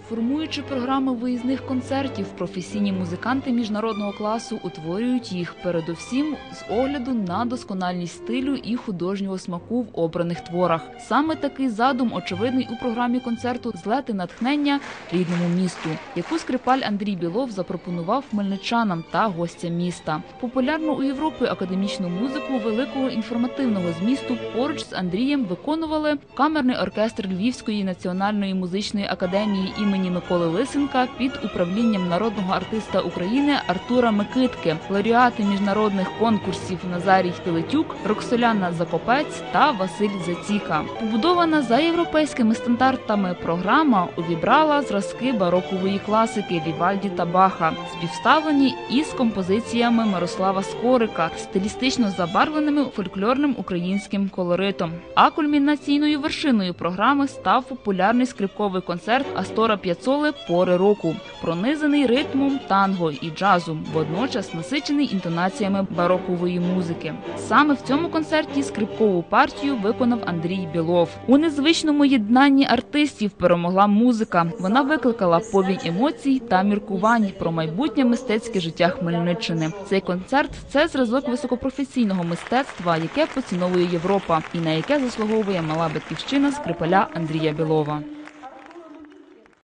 Формуючи програми виїзних концертів, професійні музиканти міжнародного класу утворюють їх передусім з огляду на доскональність стилю і художнього смаку в обраних творах. Саме такий задум очевидний у програмі концерту «Злети натхнення рідному місту», яку Скрипаль Андрій Білов запропонував хмельничанам та гостям міста. Популярну у Європі академічну музику великого інформативного змісту поруч з Андрієм виконували камерний оркестр Львівської національної музичної академії імені Миколи Лисенка під управлінням народного артиста України Артура Микитки, лауреати міжнародних конкурсів Назарій Пилипюк, Роксоляна Закопець та Василь Заціка. Побудована за європейськими стандартами програма увібрала зразки барокової класики Вівальді та Баха, співставлені із композиціями Мирослава Скорика, стилістично забарвленими фольклорним українським колоритом. А кульмінаційною вершиною програми став популярний скрипковий концерт Астора П'яццоли «Пори року», пронизаний ритмом танго і джазу, водночас насичений інтонаціями барокової музики. Саме в цьому концерті скрипкову партію виконав Андрій Білов. У незвичному єднанні артистів перемогла музика. Вона викликала повінь емоцій та міркувань про майбутнє мистецьке життя Хмельниччини. Цей концерт – це зразок високопрофесійного мистецтва, яке поціновує Європа і на яке заслуговує мала батьківщина Скрипаля Андрія Білова.